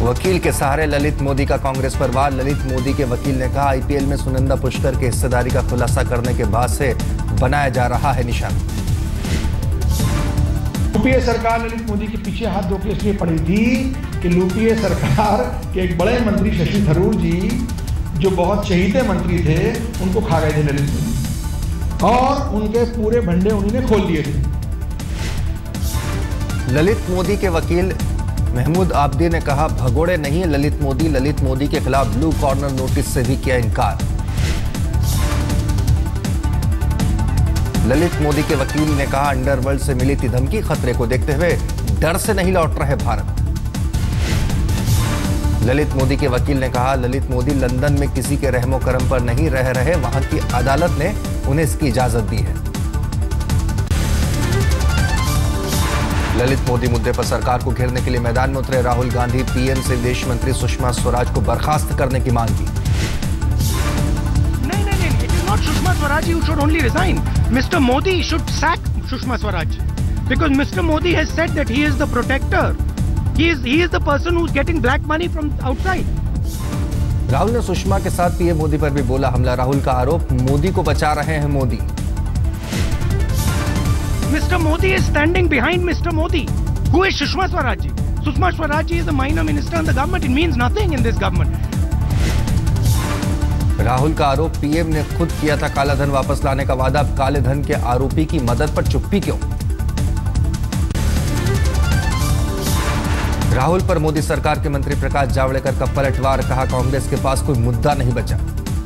वकील के सहारे ललित मोदी का कांग्रेस पर वार। ललित मोदी के वकील ने कहा, आईपीएल में सुनंदा पुष्कर की हिस्सेदारी का खुलासा करने के बाद से बनाया जा रहा है निशाना। यूपीए सरकार ललित मोदी के पीछे हाथ धो के इसलिए पड़ी थी कि यूपीए सरकार के एक बड़े मंत्री शशि थरूर जी, जो बहुत चहीते मंत्री थे, उनको खा गए थे ललित मोदी और उनके पूरे भंडे उन्होंने खोल दिए थे। ललित मोदी के वकील महमूद आबदी ने कहा, भगोड़े नहीं है ललित मोदी के खिलाफ ब्लू कॉर्नर नोटिस से भी किया इनकार। ललित मोदी के वकील ने कहा, अंडरवर्ल्ड से मिली थी धमकी, खतरे को देखते हुए डर से नहीं लौट रहे भारत। ललित मोदी के वकील ने कहा, ललित मोदी लंदन में किसी के रहमो करम पर नहीं रह रहे, वहां की अदालत ने उन्हें इसकी इजाजत दी है। ललित मोदी मुद्दे पर सरकार को घेरने के लिए मैदान में उतरे राहुल गांधी। पीएम से विदेश मंत्री सुषमा स्वराज को बर्खास्त करने की मांग की। नहीं, it is not Sushma Swaraj who should only resign. Mr. Modi should sack Sushma Swaraj because Mr. Modi has said that he is the protector. He is the person who is getting black money from outside. Rahul ने सुषमा के साथ PM Modi पर भी बोला हमला। राहुल का आरोप, मोदी को बचा रहे हैं Modi. Mr. Modi is standing behind Mr. Modi. Who is Sushma Swaraj? Sushma Swaraj is a minor minister in the government. It means nothing in this government. Rahul का आरोप, पीएम ने खुद किया था काला धन वापस लाने का वादा, अब काले धन के आरोपी की मदद पर चुप्पी क्यों? राहुल पर मोदी सरकार के मंत्री प्रकाश जावड़ेकर का पलटवार, कहा कांग्रेस के पास कोई मुद्दा नहीं बचा।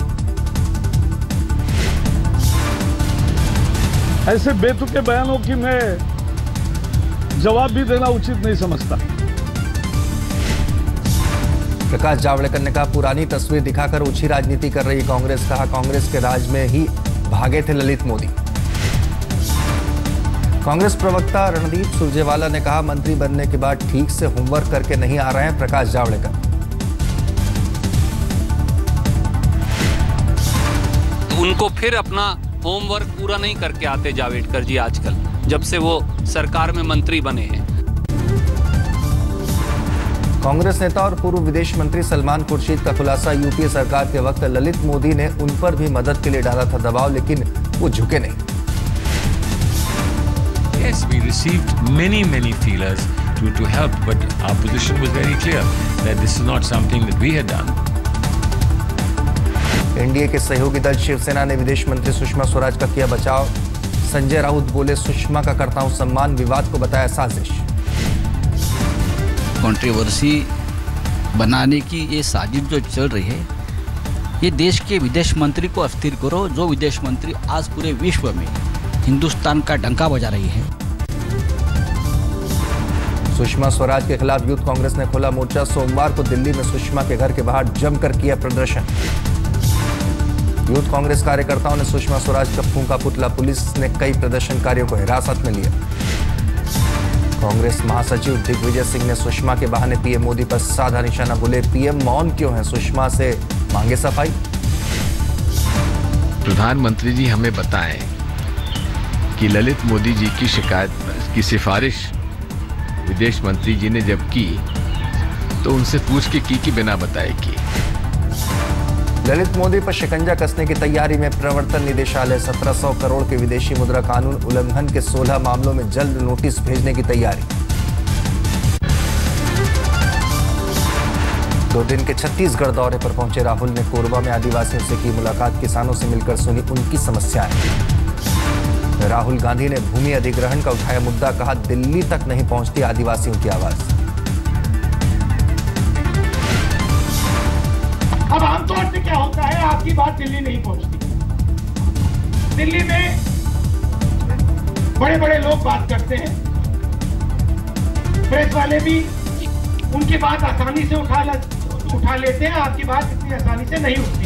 ऐसे बेतुके बयानों की मैं जवाब भी देना उचित नहीं समझता। प्रकाश जावड़ेकर ने कहा, पुरानी तस्वीर दिखाकर ओछी राजनीति कर रही कांग्रेस। कहा, कांग्रेस के राज में ही भागे थे ललित मोदी। कांग्रेस प्रवक्ता रणदीप सुरजेवाला ने कहा, मंत्री बनने के बाद ठीक से होमवर्क करके नहीं आ रहे हैं प्रकाश जावड़ेकर। उनको फिर अपना होमवर्क पूरा नहीं करके आते जावड़ेकर जी आजकल, जब से वो सरकार में मंत्री बने हैं। कांग्रेस नेता और पूर्व विदेश मंत्री सलमान खुर्शीद का खुलासा, यूपीए सरकार के वक्त ललित मोदी ने उन पर भी मदद के लिए डाला था दबाव, लेकिन वो झुके नहीं। Yes, we received many feelers to help, but our position was very clear that this is not something that we had done. NDA के सहयोगी दल शिवसेना ने विदेश मंत्री सुषमा स्वराज का किया बचाव। संजय राउत बोले, सुषमा का करता हूं सम्मान, विवाद को बताया साजिश। कंट्रोवर्सी बनाने की ये साजिश जो चल रही है, ये देश के विदेश मंत्री को अस्थिर करो, जो विदेश मंत्री आज पूरे विश्व में हिंदुस्तान का डंका बजा रही है। सुषमा स्वराज के खिलाफ यूथ कांग्रेस ने खोला मोर्चा। सोमवार को दिल्ली में सुषमा के घर के बाहर जमकर किया प्रदर्शन। यूथ कांग्रेस कार्यकर्ताओं ने सुषमा स्वराज का फूंका पुतला। पुलिस ने कई प्रदर्शनकारियों को हिरासत में लिया। कांग्रेस महासचिव दिग्विजय सिंह ने सुषमा के बहाने पीएम मोदी पर साधा निशाना, बोले पीएम मौन क्यों है, सुषमा से मांगे सफाई। प्रधानमंत्री जी हमें बताएं कि ललित मोदी जी की शिकायत की सिफारिश विदेश मंत्री जी ने जब की तो उनसे पूछ के की बिना बताए की। ललित मोदी पर शिकंजा कसने की तैयारी में प्रवर्तन निदेशालय। 1700 करोड़ के विदेशी मुद्रा कानून उल्लंघन के 16 मामलों में जल्द नोटिस भेजने की तैयारी। 2 दिन के छत्तीसगढ़ दौरे पर पहुंचे राहुल ने कोरबा में आदिवासियों से की मुलाकात। किसानों से मिलकर सुनी उनकी समस्याएं। राहुल गांधी ने भूमि अधिग्रहण का उठाया मुद्दा, कहा दिल्ली तक नहीं पहुंचती आदिवासियों की आवाज। अब आमतौर से क्या होता है, आपकी बात दिल्ली नहीं पहुंचती। दिल्ली में बड़े बड़े लोग बात करते हैं, प्रेस वाले भी उनकी बात आसानी से उठा लेते हैं, आपकी बात इतनी आसानी से नहीं उठती।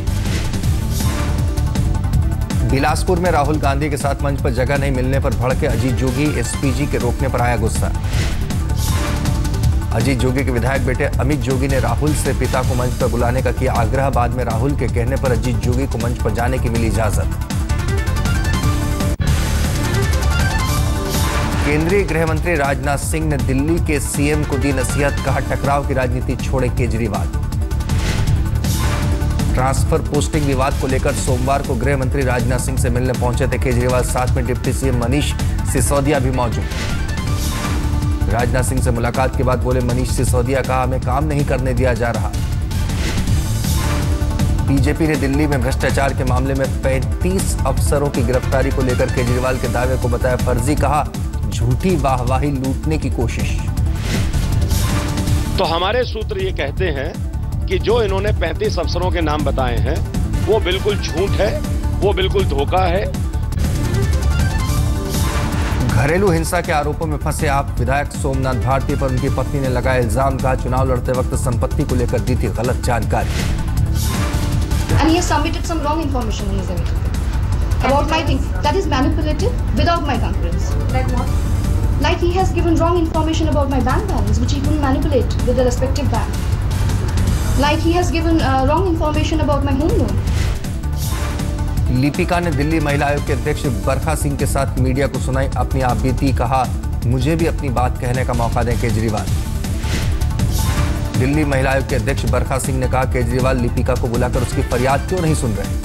बिलासपुर में राहुल गांधी के साथ मंच पर जगह नहीं मिलने पर भड़के अजीत जोगी। एसपीजी के रोकने पर आया गुस्सा। अजीत जोगी के विधायक बेटे अमित जोगी ने राहुल से पिता को मंच पर बुलाने का किया आग्रह। बाद में राहुल के कहने पर अजीत जोगी को मंच पर जाने की मिली इजाजत। केंद्रीय गृह मंत्री राजनाथ सिंह ने दिल्ली के सीएम को दी नसीहत, कहा टकराव की राजनीति छोड़े केजरीवाल। ट्रांसफर पोस्टिंग विवाद को लेकर सोमवार को गृह मंत्री राजनाथ सिंह से मिलने पहुंचे थे केजरीवाल, साथ में डिप्टी सीएम मनीष सिसोदिया भी मौजूद। राजनाथ सिंह से मुलाकात के बाद बोले मनीष सिसोदिया, कहा हमें काम नहीं करने दिया जा रहा। बीजेपी ने दिल्ली में भ्रष्टाचार के मामले में 35 अफसरों की गिरफ्तारी को लेकर केजरीवाल के दावे को बताया फर्जी, कहा झूठी वाहवाही लूटने की कोशिश। तो हमारे सूत्र ये कहते हैं कि जो इन्होंने 35 अफसरों के नाम बताए हैं वो बिल्कुल झूठ है, वो बिल्कुल धोखा है। घरेलू हिंसा के आरोपों में फंसे आप विधायक सोमनाथ भारती पर उनकी पत्नी ने लगाया इल्जाम, कहा चुनाव लड़ते वक्त संपत्ति को लेकर दी थी गलत जानकारी। And he has submitted some wrong information in his affidavit about my things that is manipulated without my concurrence. Like what? Like he has given wrong information about my bank balance, which he couldn't manipulate with the respective bank. Like he has given wrong information about my home loan. Lipika ने दिल्ली महिला आयोग के अध्यक्ष बरखा सिंह के साथ media को सुनाई अपनी आपबीती, कहा मुझे भी अपनी बात कहने का मौका दें केजरीवाल। दिल्ली महिला आयोग के अध्यक्ष बरखा सिंह ने कहा केजरीवाल लिपिका को बुलाकर उसकी फरियाद क्यों नहीं सुन रहे।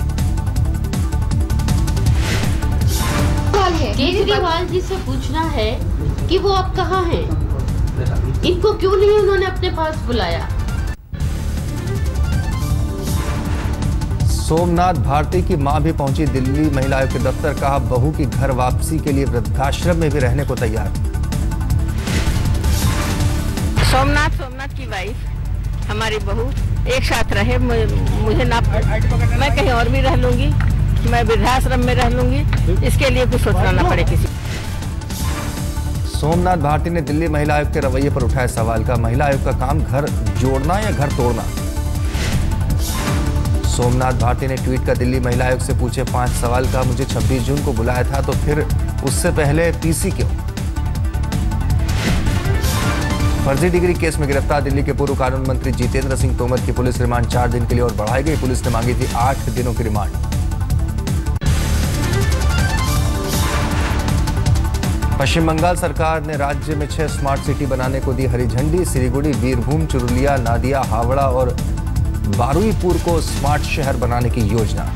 केजरीवाल जी से पूछना है कि वो अब कहाँ हैं? इनको क्यों नहीं उन्होंने अपने पास बुलाया? सोमनाथ भारती की मां भी पहुंची दिल्ली महिला आयोग के दफ्तर, कहा बहू की घर वापसी के लिए वृद्धाश्रम में भी रहने को तैयार। सोमनाथ की वाइफ हमारी बहू एक साथ रहे, मुझे ना मैं कहीं और भी रह लूंगी, मैं वृद्धाश्रम में रह लूंगी, इसके लिए कुछ सोचना ना पड़े किसी। सोमनाथ भारती ने दिल्ली महिला आयोग के रवैये पर उठाया सवाल, का महिला आयोग का काम घर जोड़ना या घर तोड़ना। सोमनाथ भारती ने ट्वीट कर दिल्ली महिला आयोग से पूछे 5 सवाल, का मुझे 26 जून को बुलाया था तो फिर उससे पहले पीसी क्यों। फर्जी डिग्री केस में गिरफ्तार दिल्ली के पूर्व कानून मंत्री जितेंद्र सिंह तोमर की पुलिस रिमांड 4 दिन के लिए और बढ़ाई गई। पुलिस ने मांगी थी 8 दिनों की रिमांड। पश्चिम बंगाल सरकार ने राज्य में 6 स्मार्ट सिटी बनाने को दी हरी झंडी। सिलीगुड़ी, बीरभूम, चुरुलिया, नादिया, हावड़ा और बारुईपुर को स्मार्ट शहर बनाने की योजना।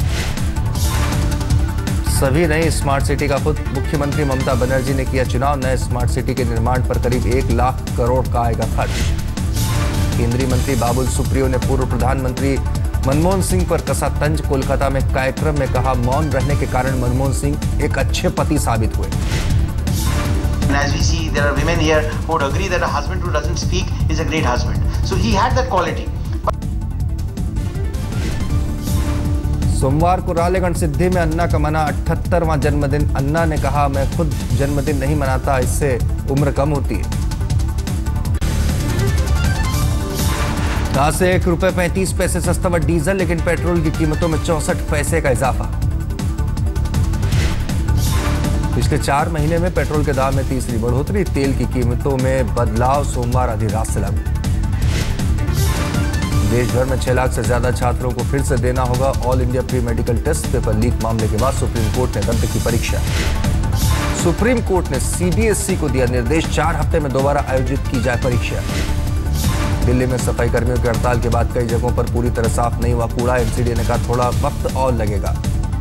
सभी नई स्मार्ट सिटी का खुद मुख्यमंत्री ममता बनर्जी ने किया चुनाव। नए स्मार्ट सिटी के निर्माण पर करीब 1 लाख करोड़ का आएगा खर्च। केंद्रीय मंत्री बाबुल सुप्रियो ने पूर्व प्रधानमंत्री मनमोहन सिंह पर कसा तंज। कोलकाता में कार्यक्रम में कहा मौन रहने के कारण मनमोहन सिंह एक अच्छे पति साबित हुए। As we see, there are women here who would agree that a husband who doesn't speak is a great husband. So he had that quality. सोमवार को रालेगण सिद्धि में अन्ना का मना 78वां जन्मदिन। अन्ना ने कहा मैं खुद जन्मदिन नहीं मनाता, इससे उम्र कम होती है। आज से ₹1.35 सस्ता हुआ डीजल, लेकिन पेट्रोल की कीमतों में 64 पैसे का इजाफा। पिछले 4 महीने में पेट्रोल के दाम में तीसरी बढ़ोतरी। तेल की कीमतों में बदलाव सोमवार आधी रात से लागू। देश भर में 6 लाख से ज्यादा छात्रों को फिर से देना होगा all India pre medical test. Paper leak मामले के बाद सुप्रीम कोर्ट ने रद्द की परीक्षा। सुप्रीम कोर्ट ने सीबीएसई को दिया निर्देश, 4 हफ्ते में दोबारा आयोजित की जाए परीक्षा। दिल्ली में सफाई कर्मियों की हड़ताल के बाद कई जगहों पर पूरी तरह साफ नहीं हुआ कूड़ा। एमसीडी ने कहा थोड़ा वक्त और लगेगा।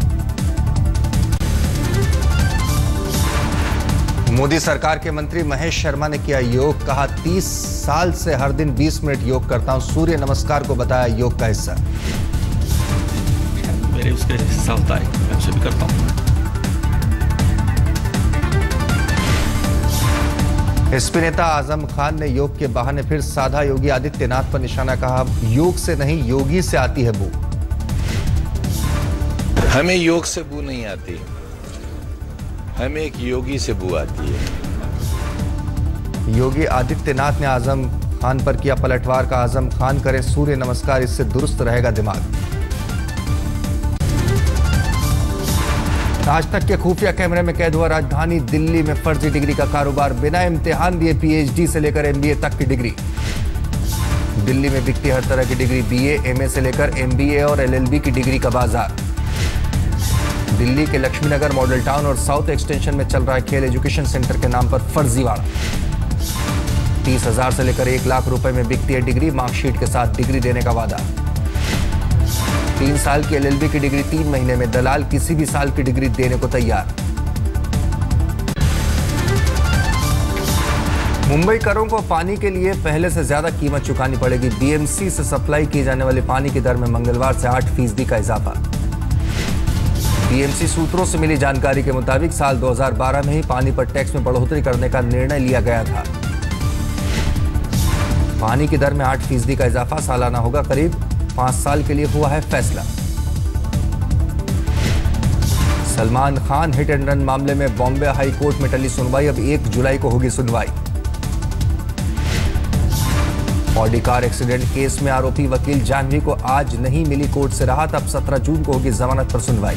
मोदी सरकार के मंत्री महेश शर्मा ने किया योग, कहा 30 साल से हर दिन 20 मिनट योग करता हूं। सूर्य नमस्कार को बताया योग का हिस्सा। मेरे उसके हिस्सा होता है, मैं उसे भी करता हूं। एसपी नेता आजम खान ने योग के बहाने फिर साधा योगी आदित्यनाथ पर निशाना, कहा योग से नहीं योगी से आती है बू। हमें योग से बू नहीं आती, हमें एक योगी से बू आती है। योगी आदित्यनाथ ने आजम खान पर किया पलटवार, का आजम खान करे सूर्य नमस्कार, इससे दुरुस्त रहेगा दिमाग। आज तक के खुफिया कैमरे में कैद हुआ राजधानी दिल्ली में फर्जी डिग्री का कारोबार। बिना इम्तिहान दिए पीएचडी से लेकर एमबीए तक की डिग्री। दिल्ली में बिकती हर तरह की डिग्री, बीए, एमए से लेकर एमबीए और एलएलबी की डिग्री का बाजार। दिल्ली के लक्ष्मीनगर मॉडल टाउन और साउथ एक्सटेंशन में चल रहा है खेल एजुकेशन सेंटर के नाम पर फर्जीवाड़ा। 30,000 से लेकर 1 लाख रुपए में बिकती है डिग्री, मार्कशीट के साथ डिग्री देने का वादा। 3 साल की LLB की डिग्री 3 महीने में, दलाल किसी भी साल की डिग्री देने को तैयार। मुंबई करों को पानी के लिए पहले से ज्यादा कीमत चुकानी पड़ेगी। BMC से सप्लाई किए जाने वाले पानी की दर में मंगलवार से 8% का इजाफा। BMC सूत्रों से मिली जानकारी के मुताबिक साल 2012 में ही पानी पर टैक्स में बढ़ोतरी करने का निर्णय लिया गया था। पानी की दर में 8% का इजाफा सालाना होगा। करीब 5 साल के लिए हुआ है फैसला। Salman Khan hit and run मामले में बॉम्बे हाई कोर्ट में टली सुनवाई, अब 1 जुलाई को होगी सुनवाई। ऑडी कार एक्सीडेंट केस में आरोपी वकील जाह्नवी को आज नहीं मिली कोर्ट से राहत, अब 17 जून को होगी जमानत पर सुनवाई।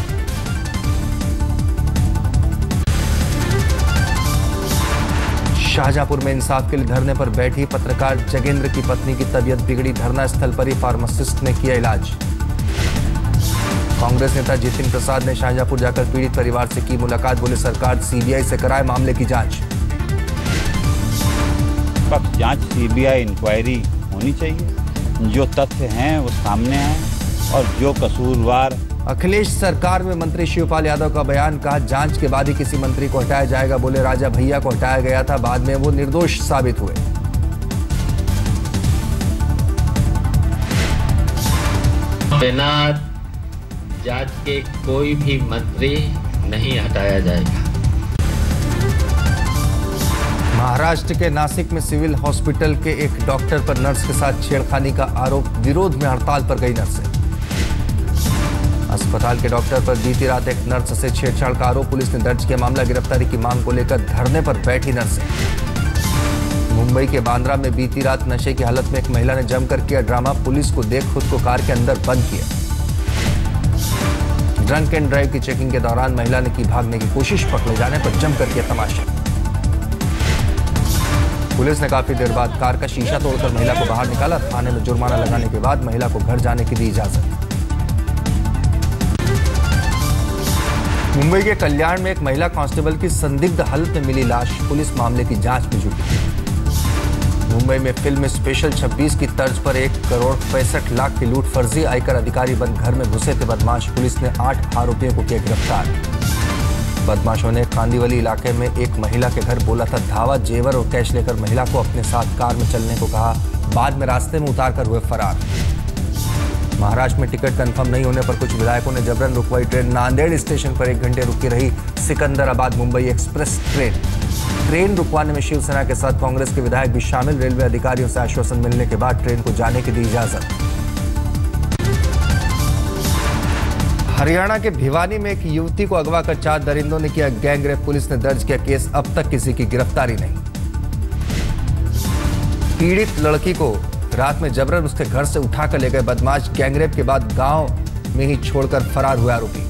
शाहजहांपुर में इंसाफ के लिए धरने पर बैठी पत्रकार जगेंद्र की पत्नी की तबीयत बिगड़ी, धरना स्थल पर ही फार्मासिस्ट ने किया इलाज। कांग्रेस नेता जितिन प्रसाद ने शाहजहांपुर जाकर पीड़ित परिवार से की मुलाकात, बोले सरकार CBI से कराए मामले की जांच। जांच CBI इंक्वायरी होनी चाहिए, जो तथ्य हैं वो सामने आए और जो कसूरवार। अखिलेश सरकार में मंत्री शिवपाल यादव का बयान, कहा जांच के बाद ही किसी मंत्री को हटाया जाएगा, बोले राजा भैया को हटाया गया था, बाद में वो निर्दोष साबित हुए। बिना जांच के कोई भी मंत्री नहीं हटाया जाएगा। महाराष्ट्र के नासिक में सिविल हॉस्पिटल के एक डॉक्टर पर नर्स के साथ छेड़खानी का आरोप, विरोध में हड़ताल पर गई नर्सें। अस्पताल के डॉक्टर पर बीती रात एक नर्स से छेड़छाड़ का आरोप, पुलिस ने दर्ज किया मामला। गिरफ्तारी की मांग को लेकर धरने पर बैठी नर्सें। मुंबई के बांद्रा में बीती रात नशे की हालत में एक महिला ने जमकर किया ड्रामा, पुलिस को देख खुद को कार के अंदर बंद किया। ड्रंक एंड ड्राइव की चेकिंग के दौरान महिला ने की भागने की कोशिश, पकड़े जाने पर जमकर किया तमाशा। पुलिस ने काफी देर बाद कार का शीशा तोड़कर महिला को बाहर निकाला। थाने में जुर्माना लगाने के बाद महिला को घर जाने की दी इजाजत। मुंबई के कल्याण में एक महिला कांस्टेबल की संदिग्ध हालत में मिली लाश, पुलिस मामले की जांच में जुटी। मुंबई में फिल्म स्पेशल 26 की तर्ज पर 1,65,00,000 की लूट, फर्जी आयकर अधिकारी बन घर में घुसे थे बदमाश, पुलिस ने 8 आरोपियों को किया गिरफ्तार। बदमाशों ने कांदीवली इलाके में एक महिला के घर बोला था धावा, जेवर और कैश लेकर महिला को अपने साथ कार में चलने को कहा, बाद में रास्ते में उतार कर हुए फरार। महाराष्ट्र में टिकट कंफर्म नहीं होने पर कुछ विधायकों ने जबरन रुकवाई ट्रेन, नांदेड़ स्टेशन पर 1 घंटे रुकी रही सिकंदराबाद मुंबई एक्सप्रेस ट्रेन रुकवाने में शिवसेना के साथ कांग्रेस के विधायक भी शामिल। रेलवे अधिकारियों से आश्वासन मिलने के बाद ट्रेन को जाने की दी इजाजत। हरियाणा के भिवानी में एक युवती को अगवा कर 4 दरिंदों ने किया गैंगरेप, पुलिस ने दर्ज किया केस, अब तक किसी की गिरफ्तारी नहीं। पीड़ित लड़की को रात में जबरन उसके घर से उठाकर ले गए बदमाश, गैंगरेप के बाद गांव में ही छोड़कर फरार हुए आरोपी।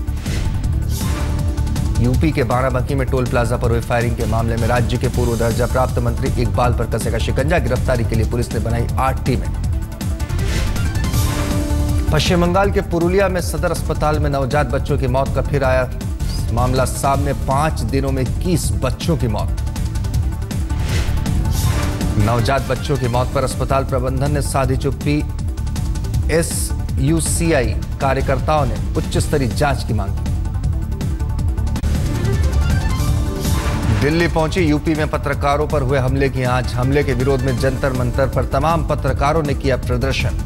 यूपी के बाराबंकी में टोल प्लाजा पर हुई फायरिंग के मामले में राज्य के पूर्व दर्जा प्राप्त मंत्री इकबाल पर कसेगा शिकंजा, गिरफ्तारी के लिए पुलिस ने बनाई 8 टीमें। पश्चिम बंगाल के पुरुलिया में सदर अस्पताल में नवजात बच्चों की मौत का फिर आया मामला सामने, 5 दिनों में 21 बच्चों की मौत। नवजात बच्चों की मौत पर अस्पताल प्रबंधन ने साधी चुप्पी, SUCI कार्यकर्ताओं ने उच्च स्तरीय जांच की मांग की। दिल्ली पहुंची यूपी में पत्रकारों पर हुए हमले की आंच, हमले के विरोध में जंतर मंतर पर तमाम पत्रकारों ने किया प्रदर्शन।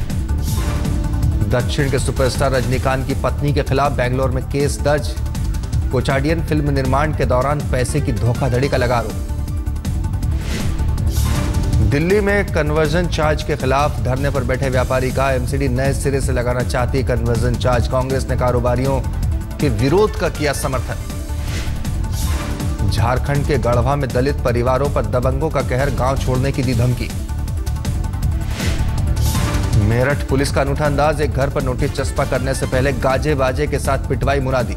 दक्षिण के सुपरस्टार रजनीकांत की पत्नी के खिलाफ बेंगलोर में केस दर्ज, कोचाडियन फिल्म निर्माण के दौरान पैसे की धोखाधड़ी का लगा आरोप। दिल्ली में कन्वर्जन चार्ज के खिलाफ धरने पर बैठे व्यापारी का MCD नए सिरे से लगाना चाहती कन्वर्जन चार्ज, कांग्रेस ने कारोबारियों के विरोध का किया समर्थन। झारखंड के गढ़वा में दलित परिवारों पर दबंगों का कहर, गांव छोड़ने की दी धमकी। मेरठ पुलिस का अनूठा अंदाज, एक घर पर नोटिस चस्पा करने से पहले गाजे बाजे के साथ पिटवाई मुरादी।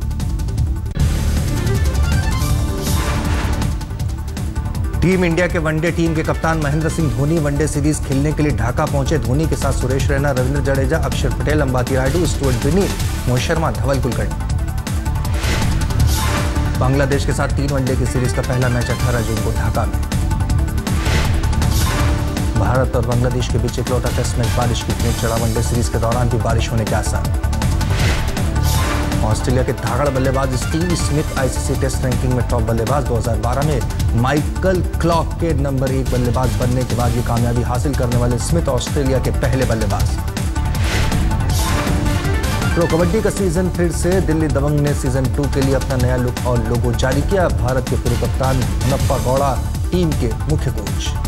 टीम इंडिया के वनडे टीम के कप्तान महेंद्र सिंह धोनी वनडे सीरीज खेलने के लिए ढाका पहुंचे। धोनी के साथ सुरेश रैना, रविंद्र जडेजा, अक्षर पटेल, अंबाती रायडू, स्टुअर्ट बिनी, मोहित शर्मा, धवल कुलकर्णी। बांग्लादेश के साथ 3 वनडे की सीरीज का पहला मैच 18 जून को ढाका में। भारत और बांग्लादेश के बीच इकलौता टेस्ट मैच बारिश की भेंट चढ़ा। वनडे सीरीज के दौरान भी बारिश होने के आसार। ऑस्ट्रेलिया के धाकड़ बल्लेबाज Steve Smith ICC test ranking में टॉप बल्लेबाज। 2012 में माइकल क्लॉक के नंबर 1 बल्लेबाज बनने के बाद ये कामयाबी हासिल करने वाले स्मिथ ऑस्ट्रेलिया के पहले बल्लेबाज। प्रो कबड्डी का सीजन फिर से। दिल्ली दबंग ने सीजन 2 के लिए अपना नया लुक और लोगो जारी किया। भारत के पूर्व कप्तान हुनप्पा गौड़ा टीम के मुख्य कोच।